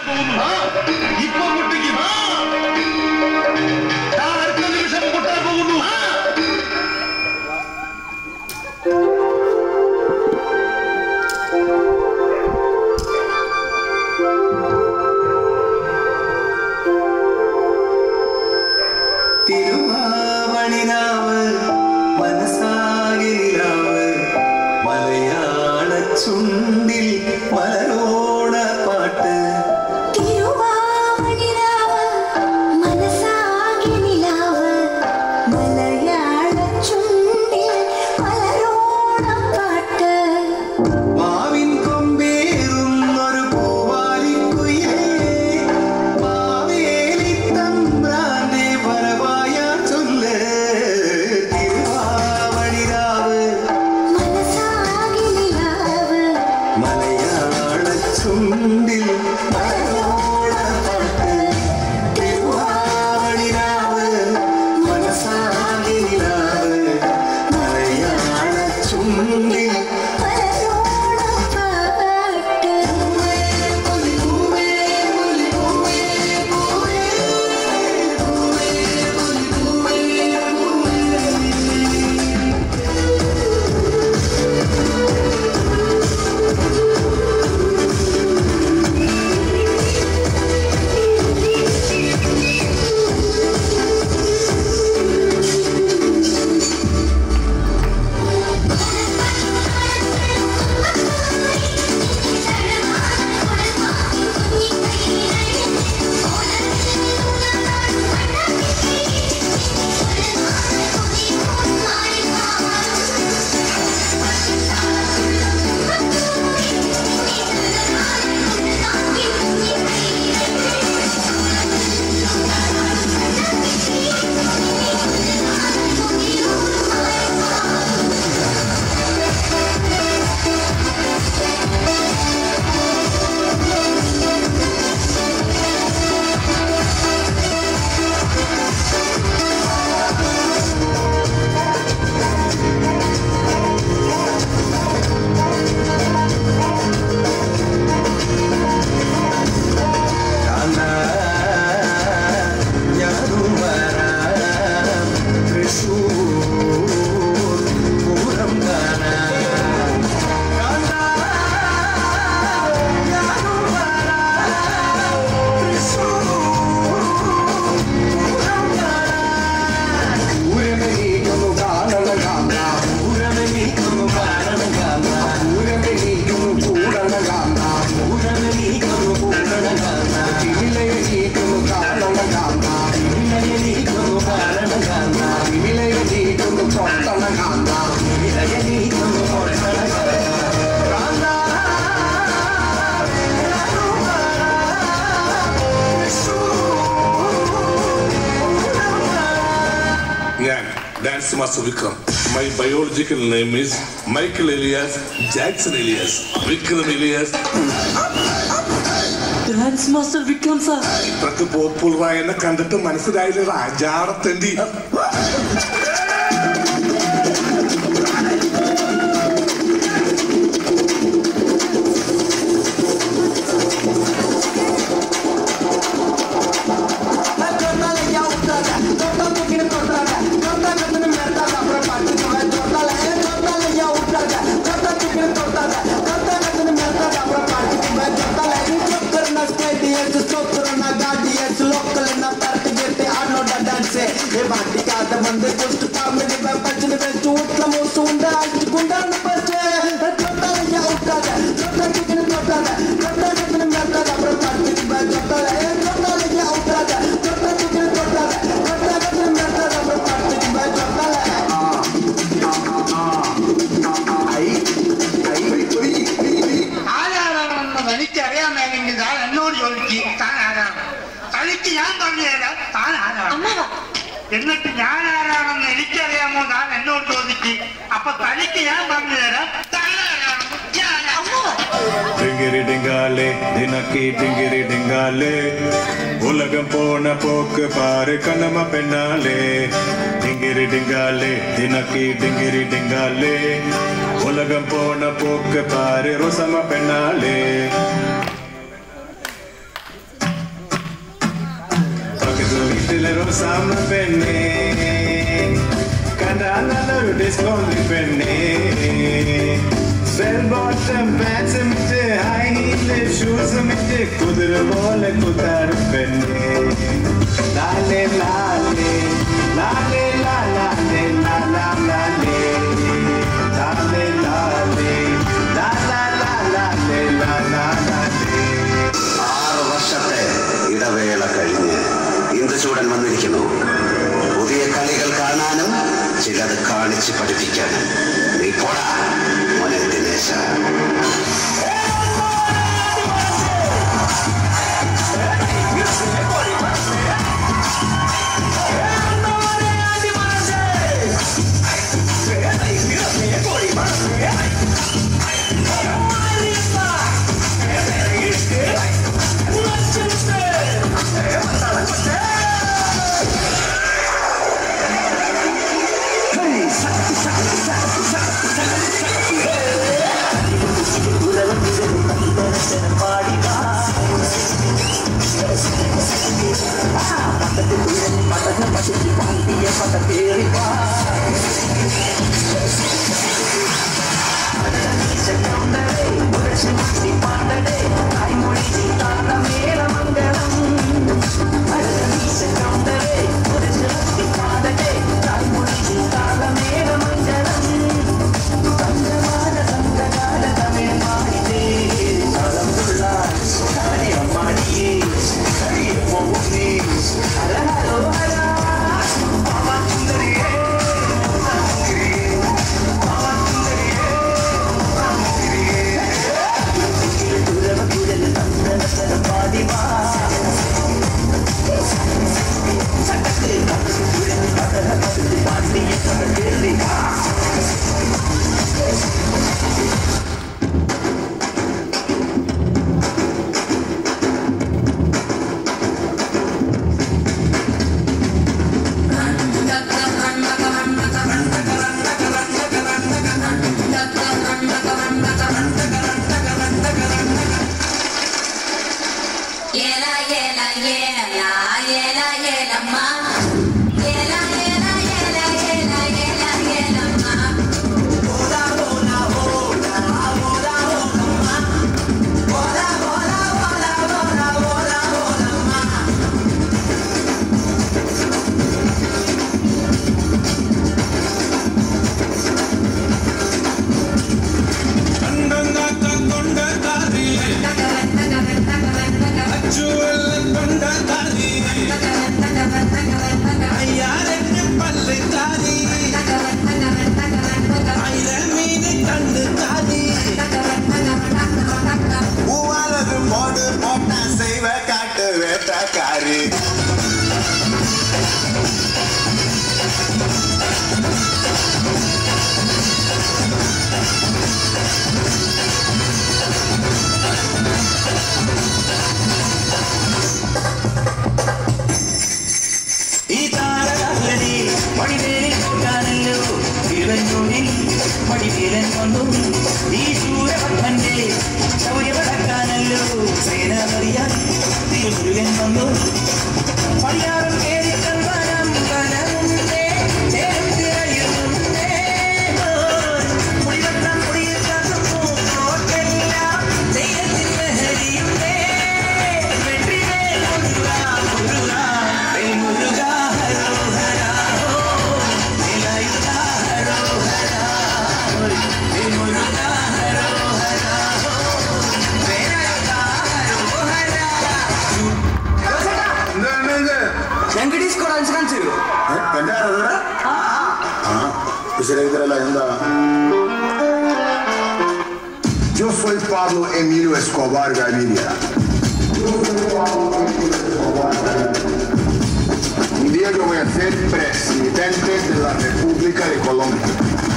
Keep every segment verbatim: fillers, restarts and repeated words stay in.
Dance Master Vikram. My biological name is Michael Elias Jackson Elias. Vikram Elias. Dance Master Vikram sir. ഇത്രക്ക് പോപ്പുലറായ എന്നെ കണ്ടിട്ട് മനസ്സിലായില്ല രാജാടത്തേണ്ടി. എന്നിട്ട് ഞാൻ ആരാണെന്ന് എനിക്കറിയാമോ താൻ എന്നോട് ചോദിക്ക്. അപ്പൊ തനിക്ക് ഞാൻ പറഞ്ഞു തരാം ഡിങ്കിരി ഡിങ്കാലേ ദിനക്കി ഡിങ്കിരി ഡിങ്കാലേ ഉലകം പോണ പോക്ക് പാറ് കണ്ണമ്മ പെണ്ണാലേ ഡിങ്കിരി ഡിങ്കാലേ ദിനക്കി ഡിങ്കിരി ഡിങ്കാലേ ഉലകം പോണ പോക്ക് പാറ് Rosamma പെണ്ണാലേ Rosa Penne, Candana Discovery Penne, Bell bottom pants with the high heel shoes with the Kudra Bola Kutar Penne, Lale Lale, Lale Lale, Lale Lale, Lale Lale, Lale Lale. ആറ് വർഷത്തെ ഇടവേള കഴിഞ്ഞ് ഇന്ദുചൂടൻ വന്നിരിക്കുന്നു. പുതിയ കളികൾ കാണാനും ചിലത് കാണിച്ച് പഠിപ്പിക്കാനും. നീ പോടാ മോനെ ദിനേശ. Yo soy Pablo Emilio Escobar Gaviria. Un día yo voy a ser presidente de la República de Colombia.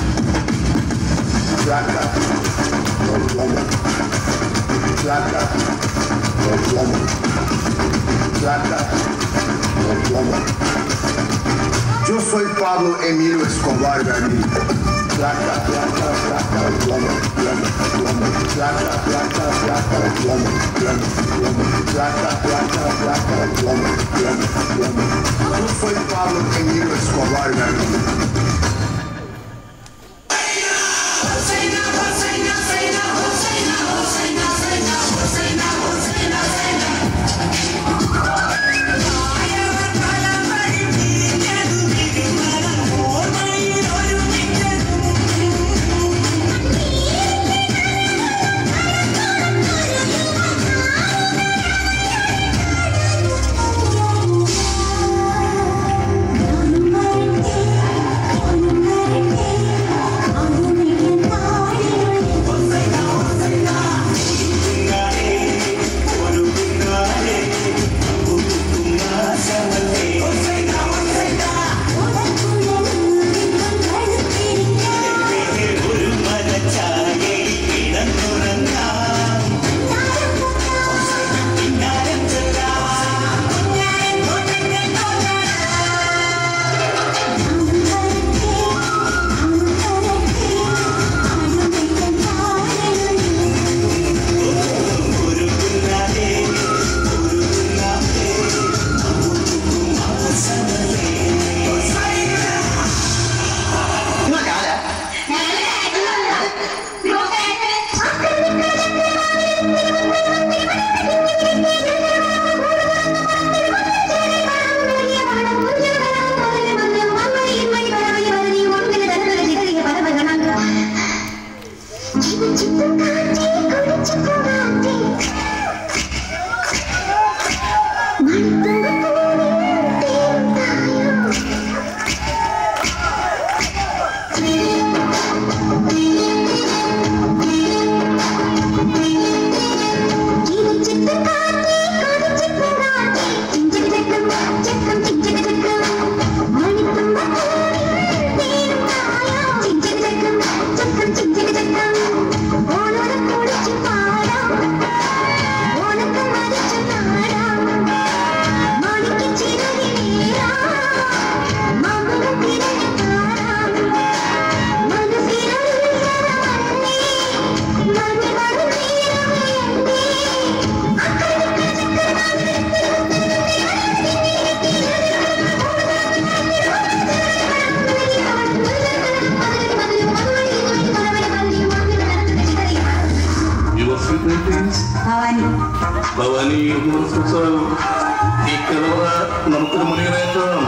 Plata, no plomo. Plata, no plomo. Plata, no plomo. Yo soy Pablo Emilio Escobar Gaviria. Qual foi Pablo Emílio Escobar, velho? Bhavani ഈ കലവറ നമുക്കൊരു മുനികളേറ്റം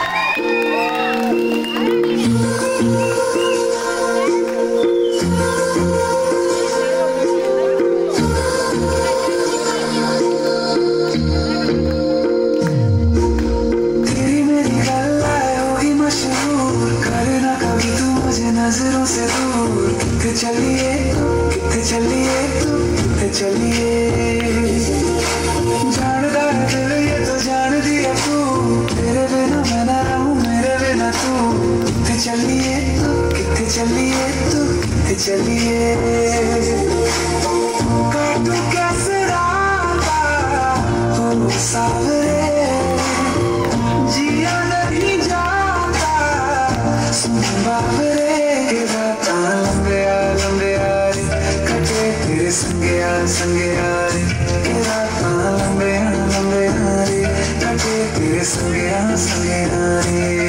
नजरों से दूर किथे चलिए किथे चलिए तू किथे चलिए जानदा है दिल ये तो जान दिया तू तेरे बिना मैं ना रहूं मेरे बिना तू किथे चलिए तू किथे चलिए तू किथे चलिए काटू कैसे राता हो सावरे जिया नहीं जाता सुन बावरे संगे यार संगे यार के रात लंबे लंबे यारे कटे तेरे संगे यार संगे यारे